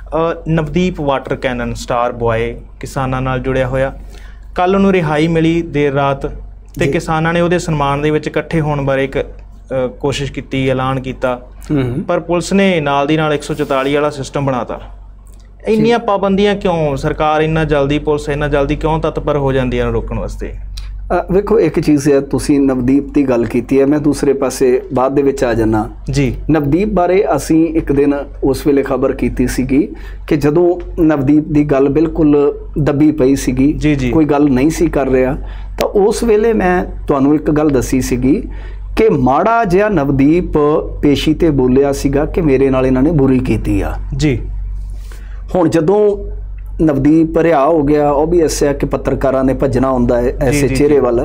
Navdeep water cannon star boy ਕਿਸਾਨਾਂ ਨਾਲ ਜੁੜਿਆ ਹੋਇਆ। ਕੱਲ੍ਹ ਉਹਨੂੰ ਰਿਹਾਈ ਮਿਲੀ ਦੇਰ ਰਾਤ ਅਤੇ ਕਿਸਾਨਾਂ ਨੇ ਉਹਦੇ ਸਨਮਾਨ ਦੇ ਵਿੱਚ ਇਕੱਠੇ ਹੋਣ ਬਾਰੇ ਇੱਕ ਕੋਸ਼ਿਸ਼ ਕੀਤੀ, ਐਲਾਨ ਕੀਤਾ, ਪਰ ਪੁਲਿਸ ਨੇ ਨਾਲ ਦੀ ਨਾਲ 144 ਵਾਲਾ ਸਿਸਟਮ ਬਣਾਤਾ। ਇੰਨੀਆਂ ਪਾਬੰਦੀਆਂ ਕਿਉਂ? ਸਰਕਾਰ ਇੰਨਾ ਜਲਦੀ, ਪੁਲਿਸ ਇੰਨਾ ਜਲਦੀ ਕਿਉਂ ਤਤਪਰ ਹੋ ਜਾਂਦੀ ਹੈ ਰੋਕਣ ਵਾਸਤੇ? ਵੇਖੋ, ਇੱਕ ਚੀਜ਼ ਹੈ, ਤੁਸੀਂ ਨਵਦੀਪ ਦੀ ਗੱਲ ਕੀਤੀ ਹੈ, ਮੈਂ ਦੂਸਰੇ ਪਾਸੇ ਬਾਅਦ ਦੇ ਵਿੱਚ ਆ ਜਾਣਾ ਜੀ। ਨਵਦੀਪ ਬਾਰੇ ਅਸੀਂ ਇੱਕ ਦਿਨ ਉਸ ਵੇਲੇ ਖਬਰ ਕੀਤੀ ਸੀਗੀ ਕਿ ਜਦੋਂ ਨਵਦੀਪ ਦੀ ਗੱਲ ਬਿਲਕੁਲ ਦੱਬੀ ਪਈ ਸੀਗੀ, ਜੀ ਕੋਈ ਗੱਲ ਨਹੀਂ ਸੀ ਕਰ ਰਿਹਾ, ਤਾਂ ਉਸ ਵੇਲੇ ਮੈਂ ਤੁਹਾਨੂੰ ਇੱਕ ਗੱਲ ਦੱਸੀ ਸੀਗੀ ਕਿ ਮਾੜਾ ਜਿਹਾ ਨਵਦੀਪ ਪੇਸ਼ੀ ਤੇ ਬੋਲਿਆ ਸੀਗਾ ਕਿ ਮੇਰੇ ਨਾਲ ਇਹਨਾਂ ਨੇ ਬੁਰੀ ਕੀਤੀ ਆ ਜੀ। ਹੁਣ ਜਦੋਂ ਨਵਦੀਪ ਰਿਹਾ ਹੋ ਗਿਆ, ਉਹ ਵੀ ਦੱਸਿਆ ਕਿ ਪੱਤਰਕਾਰਾਂ ਨੇ ਭੱਜਣਾ ਹੁੰਦਾ ਹੈ ਐਸੇ ਚਿਹਰੇ ਵੱਲ।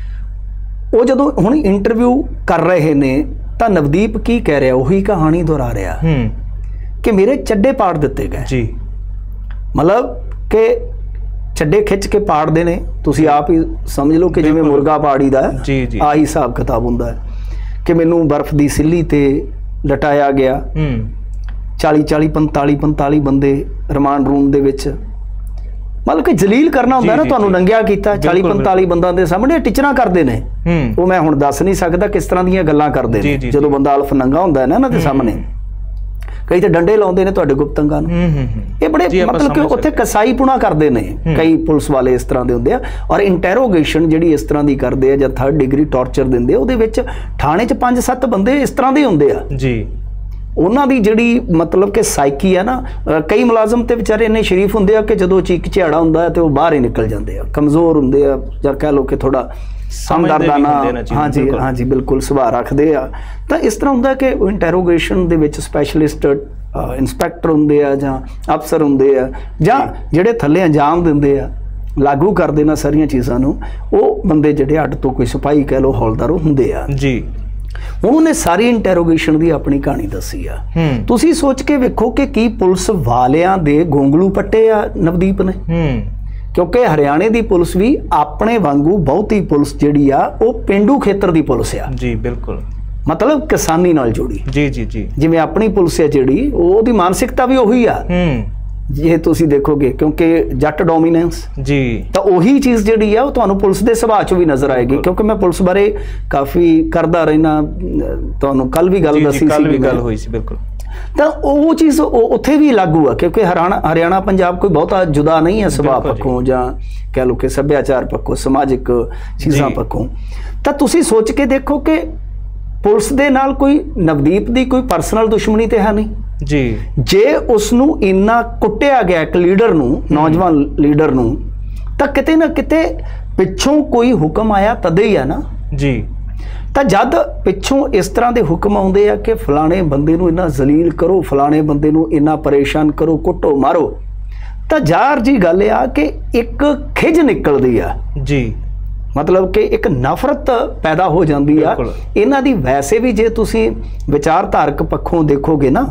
ਉਹ ਜਦੋਂ ਹੁਣ ਇੰਟਰਵਿਊ ਕਰ ਰਹੇ ਨੇ ਤਾਂ ਨਵਦੀਪ ਕੀ ਕਹਿ ਰਿਹਾ, ਉਹੀ ਕਹਾਣੀ ਦੁਹਰਾ ਰਿਹਾ ਕਿ ਮੇਰੇ ਚੱਡੇ ਪਾੜ ਦਿੱਤੇ ਗਏ ਜੀ। ਮਤਲਬ ਕਿ ਚੱਡੇ ਖਿੱਚ ਕੇ ਪਾੜਦੇ ਨੇ, ਤੁਸੀਂ ਆਪ ਹੀ ਸਮਝ ਲਓ ਕਿ ਜਿਵੇਂ ਮੁਰਗਾ ਪਾੜੀ ਦਾ ਆਹੀ ਹਿਸਾਬ ਕਿਤਾਬ ਹੁੰਦਾ ਹੈ ਕਿ ਮੈਨੂੰ ਬਰਫ਼ ਦੀ ਸਿੱਲੀ ਤੇ ਲਟਾਇਆ ਗਿਆ। 40 45 ਬੰਦੇ ਰਿਮਾਂਡ ਰੂਮ ਦੇ ਵਿੱਚ, ਮਤਲਬ ਕਿ ਜਲੀਲ ਕਰਨਾ ਹੁੰਦਾ ਨਾ, ਤੁਹਾਨੂੰ ਨੰਗਿਆ ਕੀਤਾ 40 45 ਬੰਦਾਂ ਦੇ ਸਾਹਮਣੇ ਟੀਚਰਾਂ ਕਰਦੇ ਨੇ। ਉਹ ਮੈਂ ਹੁਣ ਦੱਸ ਨਹੀਂ ਸਕਦਾ ਕਿਸ ਤਰ੍ਹਾਂ ਦੀਆਂ ਗੱਲਾਂ ਕਰਦੇ ਨੇ ਜਦੋਂ ਬੰਦਾ ਅਲਫ ਨੰਗਾ ਹੁੰਦਾ ਹੈ ਨਾ ਇਹਨਾਂ ਦੇ ਸਾਹਮਣੇ। ਕਈ ਤਾਂ ਡੰਡੇ ਲਾਉਂਦੇ ਨੇ ਤੁਹਾਡੇ ਗੁਪਤੰਗਾਂ ਨੂੰ, ਇਹ ਬੜੇ ਮਤਲਬ ਕਿ ਉੱਥੇ ਕਸਾਈਪੁਣਾ ਕਰਦੇ ਨੇ ਕਈ ਪੁਲਿਸ ਵਾਲੇ, ਇਸ ਤਰ੍ਹਾਂ ਦੇ ਹੁੰਦੇ ਆ। ਔਰ ਇੰਟੈਰੋਗੇਸ਼ਨ ਜਿਹੜੀ ਇਸ ਤਰ੍ਹਾਂ ਦੀ ਕਰਦੇ ਆ ਜਾਂ 3rd ਡਿਗਰੀ ਟਾਰਚਰ ਦਿੰਦੇ ਆ, ਉਹਦੇ ਵਿੱਚ ਥਾਣੇ 'ਚ 5-7 ਬੰਦੇ ਇਸ ਤਰ੍ਹਾਂ ਦੇ ਹੁੰਦੇ ਆ ਜੀ। ਉਹਨਾਂ ਦੀ ਜਿਹੜੀ ਮਤਲਬ ਕਿ ਸਾਈਕੀ ਆ ਨਾ, ਕਈ ਮੁਲਾਜ਼ਮ ਤੇ ਵਿਚਾਰੇ ਇੰਨੇ ਸ਼ਰੀਫ ਹੁੰਦੇ ਆ ਕਿ ਜਦੋਂ ਚੀਕ ਝਿਆੜਾ ਹੁੰਦਾ ਹੈ ਤੇ ਉਹ ਬਾਹਰ ਹੀ ਨਿਕਲ ਜਾਂਦੇ ਆ, ਕਮਜ਼ੋਰ ਹੁੰਦੇ ਆ, ਜਾਂ ਕਹਿ ਲਓ ਕਿ ਥੋੜਾ ਸਮਝਦਾਰਦਾਨਾ, ਹਾਂਜੀ ਬਿਲਕੁਲ ਸੁਭਾਅ ਰੱਖਦੇ ਆ। ਤਾਂ ਇਸ ਤਰ੍ਹਾਂ ਹੁੰਦਾ ਕਿ ਇੰਟੈਰੋਗੇਸ਼ਨ ਦੇ ਵਿੱਚ ਸਪੈਸ਼ਲਿਸਟ ਇੰਸਪੈਕਟਰ ਹੁੰਦੇ ਆ ਜਾਂ ਅਫਸਰ ਹੁੰਦੇ ਆ, ਜਾਂ ਜਿਹੜੇ ਥੱਲੇ ਅੰਜਾਮ ਦਿੰਦੇ ਆ, ਲਾਗੂ ਕਰਦੇ ਨਾ ਸਾਰੀਆਂ ਚੀਜ਼ਾਂ ਨੂੰ, ਉਹ ਬੰਦੇ ਜਿਹੜੇ ਅੱਡ ਤੋਂ ਕੋਈ ਸਿਪਾਹੀ ਕਹਿ ਲਓ, ਹੌਲਦਾਰ ਹੁੰਦੇ ਆ ਜੀ। ਉਹਨੇ ਸਾਰੀ ਇੰਟੈਰੋਗੇਸ਼ਨ ਦੀ ਆਪਣੀ ਕਹਾਣੀ ਦੱਸੀ ਆ। ਤੁਸੀਂ ਸੋਚ ਕੇ ਵੇਖੋ ਕਿ ਕੀ ਪੁਲਿਸ ਵਾਲਿਆਂ ਦੇ ਗੋਂਗਲੂ ਪੱਟੇ ਆ ਨਵਦੀਪ ਨੇ? ਕਿਉਂਕਿ ਹਰਿਆਣੇ ਦੀ ਪੁਲਿਸ ਵੀ ਆਪਣੇ ਵਾਂਗੂ ਬਹੁਤੀ ਪੁਲਿਸ ਜਿਹੜੀ ਆ ਉਹ ਪੇਂਡੂ ਖੇਤਰ ਦੀ ਪੁਲਿਸ ਆ ਜੀ। ਬਿਲਕੁਲ, ਮਤਲਬ ਕਿਸਾਨੀ ਨਾਲ ਜੁੜੀ ਜੀ। ਜਿਵੇਂ ਆਪਣੀ ਪੁਲਿਸ ਹੈ ਜਿਹੜੀ, ਉਹਦੀ ਮਾਨਸਿਕਤਾ ਵੀ ਉਹੀ ਆ ਜੇ ਤੁਸੀਂ ਦੇਖੋਗੇ, ਕਿਉਂਕਿ ਜੱਟ ਡੋਮੀਨੈਂਸ ਜੀ, ਤਾਂ ਉਹੀ ਚੀਜ਼ ਜਿਹੜੀ ਆ ਉਹ ਤੁਹਾਨੂੰ ਪੁਲਿਸ ਦੇ ਸੁਭਾਅ 'ਚ ਵੀ ਨਜ਼ਰ ਆਏਗੀ। ਕਿਉਂਕਿ ਮੈਂ ਪੁਲਿਸ ਬਾਰੇ ਕਾਫੀ ਕਰਦਾ ਰਹਿਣਾ, ਤੁਹਾਨੂੰ ਕੱਲ ਵੀ ਗੱਲ ਦੱਸੀ ਸੀ, ਗੱਲ ਹੋਈ ਸੀ ਬਿਲਕੁਲ। ਤਾਂ ਉਹ ਚੀਜ਼ ਉੱਥੇ ਵੀ ਲਾਗੂ ਆ, ਕਿਉਂਕਿ ਹਰਿਆਣਾ ਪੰਜਾਬ ਕੋਈ ਬਹੁਤਾ ਜੁਦਾ ਨਹੀਂ ਹੈ ਸੁਭਾਅ ਪੱਖੋਂ, ਜਾਂ ਕਹਿ ਲਓ ਕਿ ਸੱਭਿਆਚਾਰ ਪੱਖੋਂ, ਸਮਾਜਿਕ ਚੀਜ਼ਾਂ ਪੱਖੋਂ। ਤਾਂ ਤੁਸੀਂ ਸੋਚ ਕੇ ਦੇਖੋ ਕਿ ਪੁਲਿਸ ਦੇ ਨਾਲ ਕੋਈ ਨਵਦੀਪ ਦੀ ਕੋਈ ਪਰਸਨਲ ਦੁਸ਼ਮਣੀ ਤੇ ਹੈ ਨਹੀਂ ਜੀ। ਜੇ ਉਸ ਨੂੰ ਇੰਨਾ ਕੁੱਟਿਆ ਗਿਆ ਇੱਕ ਲੀਡਰ ਨੂੰ, ਨੌਜਵਾਨ ਲੀਡਰ ਨੂੰ, ਤਾਂ ਕਿਤੇ ਨਾ ਕਿਤੇ ਪਿੱਛੋਂ ਕੋਈ ਹੁਕਮ ਆਇਆ ਤਦੇ ਹੀ ਆ ਨਾ ਜੀ। ਤਾਂ ਜਦ ਪਿੱਛੋਂ ਇਸ ਤਰ੍ਹਾਂ ਦੇ ਹੁਕਮ ਆਉਂਦੇ ਆ ਕਿ ਫਲਾਣੇ ਬੰਦੇ ਨੂੰ ਇੰਨਾ ਜ਼ਲੀਲ ਕਰੋ, ਫਲਾਣੇ ਬੰਦੇ ਨੂੰ ਇੰਨਾ ਪਰੇਸ਼ਾਨ ਕਰੋ, ਕੁੱਟੋ, ਮਾਰੋ, ਤਾਂ ਜ਼ਾਹਰ ਜੀ ਗੱਲ ਆ ਕਿ ਇੱਕ ਖਿਜ ਨਿਕਲਦੀ ਆ ਜੀ। ਮਤਲਬ ਕਿ ਇੱਕ ਨਫ਼ਰਤ ਪੈਦਾ ਹੋ ਜਾਂਦੀ ਆ ਇਹਨਾਂ ਦੀ। ਵੈਸੇ ਵੀ ਜੇ ਤੁਸੀਂ ਵਿਚਾਰਧਾਰਕ ਪੱਖੋਂ ਦੇਖੋਗੇ ਨਾ,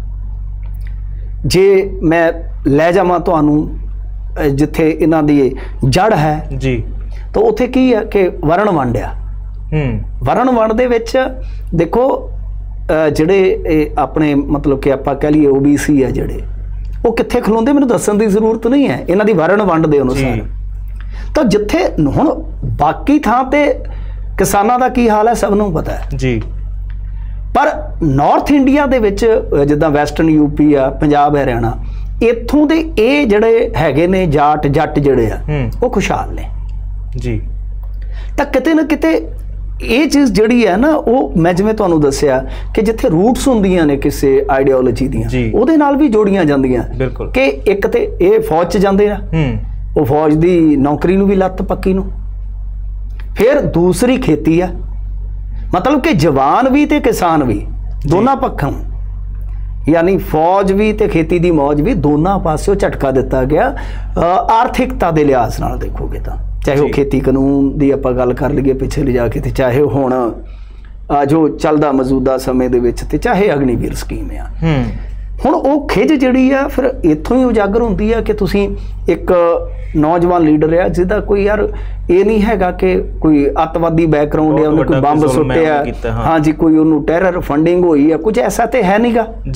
ਜੇ ਮੈਂ ਲੈ ਜਾਵਾਂ ਤੁਹਾਨੂੰ ਜਿੱਥੇ ਇਹਨਾਂ ਦੀ ਜੜ ਹੈ ਜੀ, ਤਾਂ ਉੱਥੇ ਕੀ ਆ ਕਿ ਵਰਣ ਵੰਡ ਆ। ਵਰਣ ਵੰਡ ਦੇ ਵਿੱਚ ਦੇਖੋ ਜਿਹੜੇ ਆਪਣੇ ਮਤਲਬ ਕਿ ਆਪਾਂ ਕਹਿ ਲਈਏ OBC ਆ ਜਿਹੜੇ, ਉਹ ਕਿੱਥੇ ਖਲੋਂਦੇ ਮੈਨੂੰ ਦੱਸਣ ਦੀ ਜ਼ਰੂਰਤ ਨਹੀਂ ਹੈ ਇਹਨਾਂ ਦੀ ਵਰਣ ਵੰਡ ਦੇ ਅਨੁਸਾਰ। ਤਾਂ ਜਿੱਥੇ ਹੁਣ ਬਾਕੀ ਥਾਂ ਤੇ ਕਿਸਾਨਾਂ ਦਾ ਕੀ ਹਾਲ ਹੈ ਸਭ ਨੂੰ ਪਤਾ ਹੈ ਜੀ, ਪਰ ਨਾਰਥ ਇੰਡੀਆ ਦੇ ਵਿੱਚ ਜਿੱਦਾਂ ਵੈਸਟਰਨ UP ਆ, ਪੰਜਾਬ, ਹਰਿਆਣਾ, ਇੱਥੋਂ ਦੇ ਇਹ ਜਿਹੜੇ ਹੈਗੇ ਨੇ ਜੱਟ ਜਿਹੜੇ ਆ ਉਹ ਖੁਸ਼ਹਾਲ ਨੇ ਜੀ। ਤਾਂ ਕਿਤੇ ਨਾ ਕਿਤੇ ਇਹ ਚੀਜ਼ ਜਿਹੜੀ ਹੈ ਨਾ, ਉਹ ਮੈਂ ਜਿਵੇਂ ਤੁਹਾਨੂੰ ਦੱਸਿਆ ਕਿ ਜਿੱਥੇ ਰੂਟਸ ਹੁੰਦੀਆਂ ਨੇ ਕਿਸੇ ਆਈਡੀਓਲੋਜੀ ਦੀਆਂ, ਉਹਦੇ ਨਾਲ ਵੀ ਜੋੜੀਆਂ ਜਾਂਦੀਆਂ ਕਿ ਇੱਕ ਤੇ ਇਹ ਫੌਜ 'ਚ ਜਾਂਦੇ ਆ, ਉਹ ਫੌਜ ਦੀ ਨੌਕਰੀ ਨੂੰ ਵੀ ਲੱਤ ਪੱਕੀ ਨੂੰ, ਫਿਰ ਦੂਸਰੀ ਖੇਤੀ ਆ, ਮਤਲਬ ਕਿ ਜਵਾਨ ਵੀ ਤੇ ਕਿਸਾਨ ਵੀ ਦੋਨਾਂ ਪੱਖੋਂ, ਯਾਨੀ ਫੌਜ ਵੀ ਤੇ ਖੇਤੀ ਦੀ ਮੌਜ ਵੀ, ਦੋਨਾਂ ਪਾਸਿਓਂ ਝਟਕਾ ਦਿੱਤਾ ਗਿਆ ਆਰਥਿਕਤਾ ਦੇ ਲਿਹਾਜ਼ ਨਾਲ ਦੇਖੋਗੇ ਤਾਂ। ਚਾਹੇ ਉਹ ਖੇਤੀ ਕਾਨੂੰਨ ਦੀ ਆਪਾਂ ਗੱਲ ਕਰ ਲਈਏ ਪਿੱਛੇ ਲਿਜਾ ਕੇ, ਤੇ ਚਾਹੇ ਹੁਣ ਜੋ ਚੱਲਦਾ ਮੌਜੂਦਾ ਸਮੇਂ ਦੇ ਵਿੱਚ, ਤੇ ਚਾਹੇ ਅਗਨੀਵੀਰ ਸਕੀਮ ਆ। ਹੁਣ ਉਹ ਖਿਜ ਜਿਹੜੀ ਆ ਫਿਰ ਇੱਥੋਂ ਹੀ ਉਜਾਗਰ ਹੁੰਦੀ ਆ ਕਿ ਤੁਸੀਂ ਇੱਕ ਨੌਜਵਾਨ ਲੀਡਰ ਆ ਜਿਹਦਾ ਕੋਈ ਯਾਰ ਇਹ ਨਹੀਂ ਹੈਗਾ ਕਿ ਕੋਈ ਅੱਤਵਾਦੀ ਬੈਕਗਰਾਉਂਡ ਹੈ, ਉਹਨੇ ਕੋਈ ਬੰਬ ਸੁੱਟਿਆ, ਹਾਂਜੀ ਕੋਈ ਉਹਨੂੰ ਟੈਰਰ ਫੰਡਿੰਗ ਹੋਈ ਆ, ਕੁਝ ਐਸਾ ਤੇ ਹੈ ਨਹੀਂਗਾ।